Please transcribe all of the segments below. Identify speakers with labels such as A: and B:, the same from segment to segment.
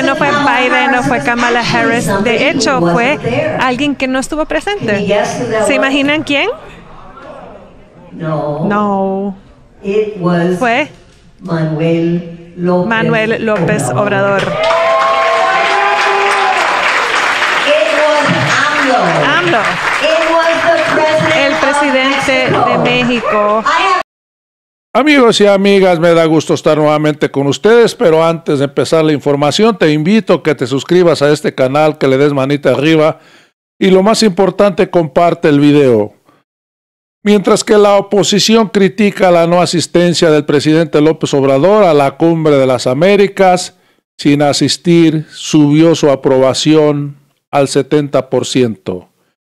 A: que no fue Biden, no fue Kamala Harris. De hecho, fue alguien que no estuvo presente. ¿Se imaginan quién? No. Fue Manuel López Obrador. AMLO. El presidente de México.
B: Amigos y amigas, me da gusto estar nuevamente con ustedes, pero antes de empezar la información, te invito a que te suscribas a este canal, que le des manita arriba y lo más importante, comparte el video. Mientras que la oposición critica la no asistencia del presidente López Obrador a la Cumbre de las Américas, sin asistir, subió su aprobación al 70%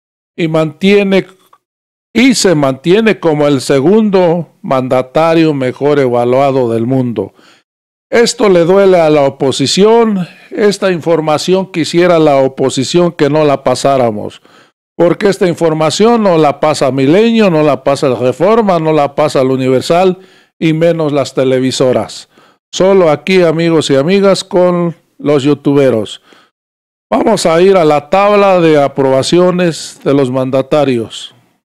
B: y se mantiene como el segundo mandatario mejor evaluado del mundo. Esto le duele a la oposición. Esta información quisiera la oposición que no la pasáramos, porque esta información no la pasa Milenio, no la pasa el Reforma, no la pasa el Universal y menos las televisoras. Solo aquí, amigos y amigas, con los youtuberos. Vamos a ir a la tabla de aprobaciones de los mandatarios.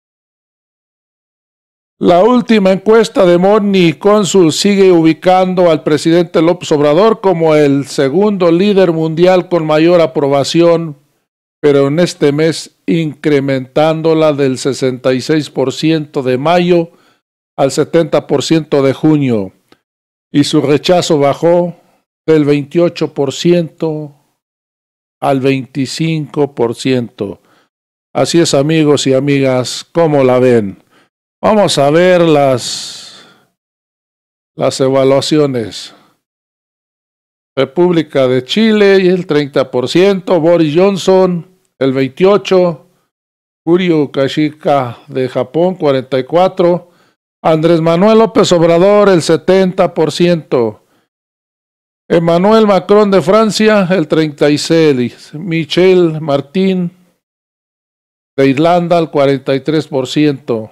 B: La última encuesta de Morning Consult sigue ubicando al presidente López Obrador como el segundo líder mundial con mayor aprobación, pero en este mes incrementándola del 66% de mayo al 70% de junio, y su rechazo bajó del 28% al 25%. Así es, amigos y amigas, ¿cómo la ven? Vamos a ver las evaluaciones. República de Chile y el 30%, Boris Johnson el 28%, Fumio Kishida de Japón 44%, Andrés Manuel López Obrador el 70%, Emmanuel Macron de Francia el 36%, Michel Martin de Irlanda el 43%,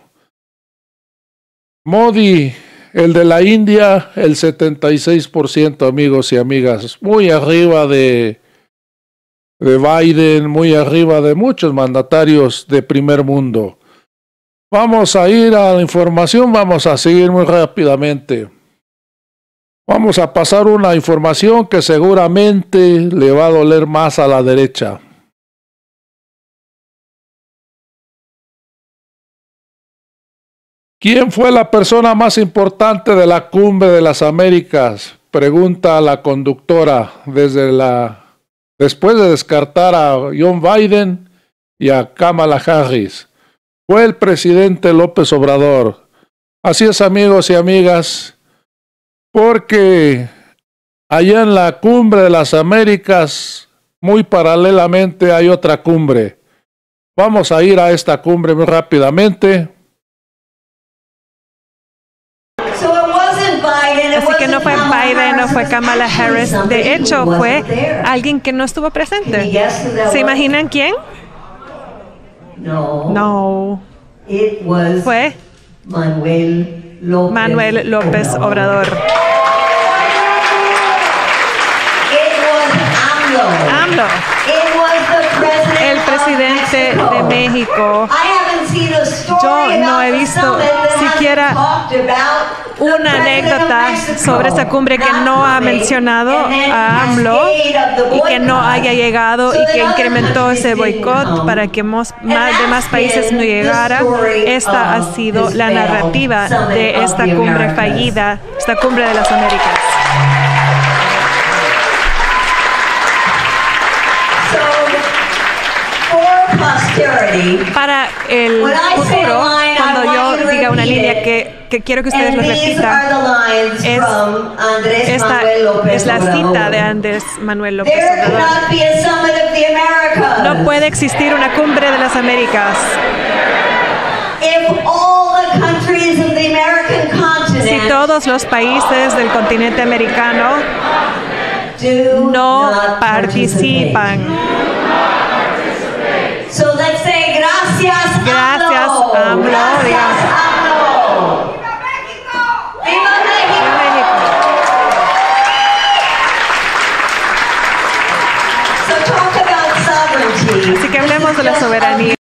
B: Modi, el de la India, el 76%, amigos y amigas. Muy arriba de Biden, muy arriba de muchos mandatarios de primer mundo. Vamos a ir a la información, vamos a seguir muy rápidamente. Vamos a pasar una información que seguramente le va a doler más a la derecha. ¿Quién fue la persona más importante de la Cumbre de las Américas? Pregunta la conductora después de descartar a John Biden y a Kamala Harris. Fue el presidente López Obrador. Así es, amigos y amigas, porque allá en la Cumbre de las Américas, muy paralelamente hay otra cumbre. Vamos a ir a esta cumbre muy rápidamente.
A: Así que no fue Biden, no fue Kamala Harris. De hecho, fue alguien que no estuvo presente. ¿Se imaginan quién? No. Fue Manuel López Obrador. AMLO. El presidente de México. Yo no he visto siquiera una anécdota sobre esta cumbre que no ha mencionado a AMLO y que no haya llegado y que incrementó ese boicot para que más países no llegara. Esta ha sido la narrativa de esta cumbre fallida, esta cumbre de las Américas. Para el futuro, cuando yo diga una línea que quiero que ustedes lo repitan, esta es la cita de Andrés Manuel López Obrador. No puede existir una cumbre de las Américas si todos los países del continente americano no participan. Gracias, AMLO. ¡Viva México! ¡Viva México! Así que hablemos de la soberanía.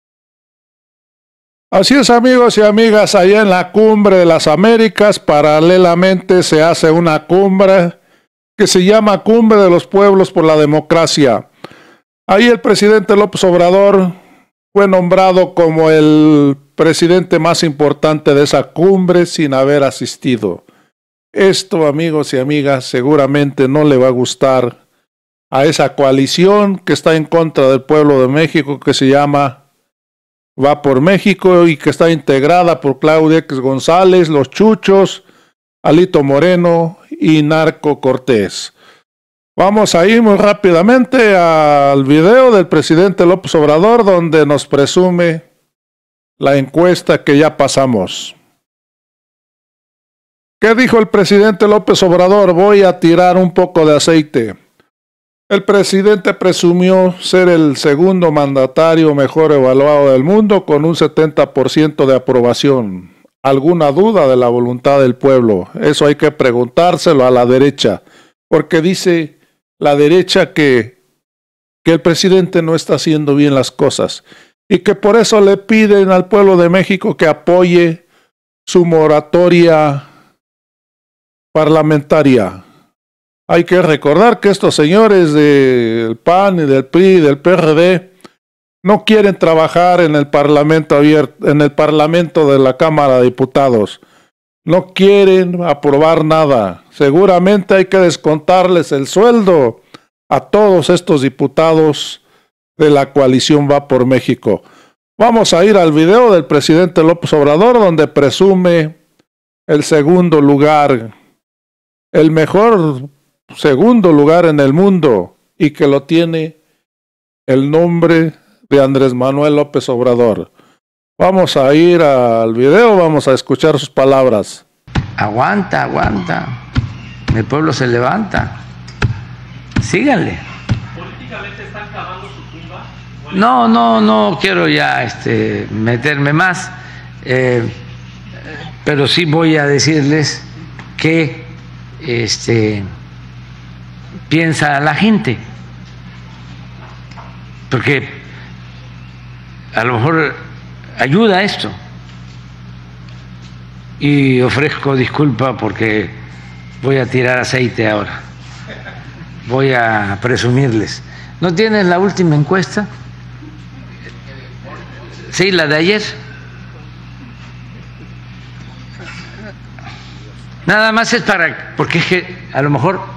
B: Así es, amigos y amigas, allá en la Cumbre de las Américas, paralelamente se hace una cumbre que se llama Cumbre de los Pueblos por la Democracia. Ahí el presidente López Obrador fue nombrado como el presidente más importante de esa cumbre sin haber asistido. Esto, amigos y amigas, seguramente no le va a gustar a esa coalición que está en contra del pueblo de México, que se llama Va por México y que está integrada por Claudia X González, Los Chuchos, Alito Moreno y Narco Cortés. Vamos a ir muy rápidamente al video del presidente López Obrador, donde nos presume la encuesta que ya pasamos. ¿Qué dijo el presidente López Obrador? Voy a tirar un poco de aceite. El presidente presumió ser el segundo mandatario mejor evaluado del mundo con un 70% de aprobación. ¿Alguna duda de la voluntad del pueblo? Eso hay que preguntárselo a la derecha, porque dice la derecha que el presidente no está haciendo bien las cosas y que por eso le piden al pueblo de México que apoye su moratoria parlamentaria. Hay que recordar que estos señores del PAN y del PRI y del PRD no quieren trabajar en el Parlamento abierto, en el Parlamento de la Cámara de Diputados. No quieren aprobar nada. Seguramente hay que descontarles el sueldo a todos estos diputados de la coalición Va por México. Vamos a ir al video del presidente López Obrador, donde presume el segundo lugar, el mejor segundo lugar en el mundo, y que lo tiene el nombre de Andrés Manuel López Obrador. Vamos a ir al video, vamos a escuchar sus palabras.
C: Aguanta, aguanta. El pueblo se levanta. Síganle. ¿Políticamente están cavando su tumba? No quiero ya meterme más, pero sí voy a decirles que piensa la gente, porque a lo mejor ayuda esto. Y ofrezco disculpa porque voy a tirar aceite ahora, voy a presumirles. ¿No tienen la última encuesta? Sí, la de ayer. Nada más es porque es que a lo mejor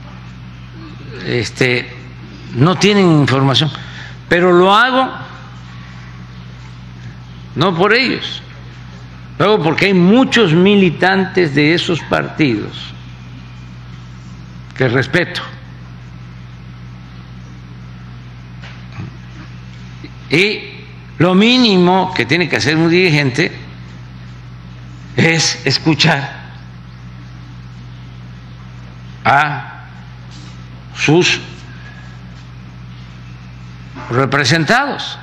C: no tienen información, pero lo hago no por ellos, lo hago porque hay muchos militantes de esos partidos que respeto, y lo mínimo que tiene que hacer un dirigente es escuchar a sus representados.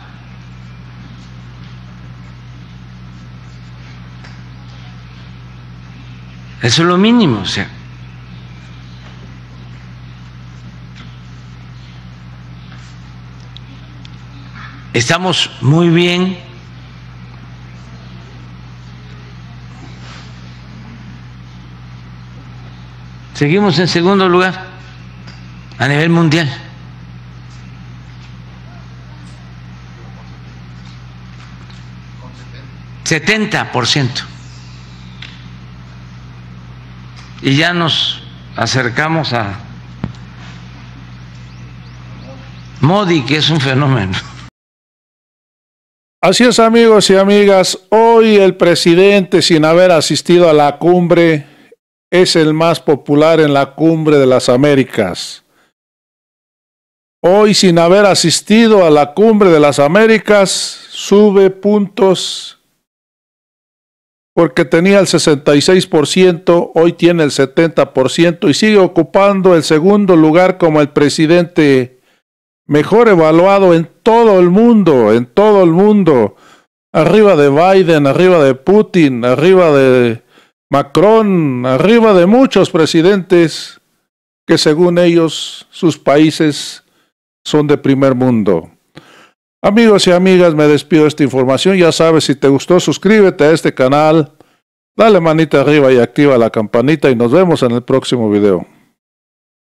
C: Eso es lo mínimo, o sea. Estamos muy bien. Seguimos en segundo lugar a nivel mundial. $70%. Y ya nos acercamos a Modi, que es un fenómeno.
B: Así es, amigos y amigas, hoy el presidente, sin haber asistido a la cumbre, es el más popular en la Cumbre de las Américas. Hoy, sin haber asistido a la Cumbre de las Américas, sube puntos porque tenía el 66%, hoy tiene el 70% y sigue ocupando el segundo lugar como el presidente mejor evaluado en todo el mundo, arriba de Biden, arriba de Putin, arriba de Macron, arriba de muchos presidentes que según ellos sus países son de primer mundo. Amigos y amigas, me despido de esta información. Ya sabes, si te gustó, suscríbete a este canal, dale manita arriba y activa la campanita y nos vemos en el próximo video.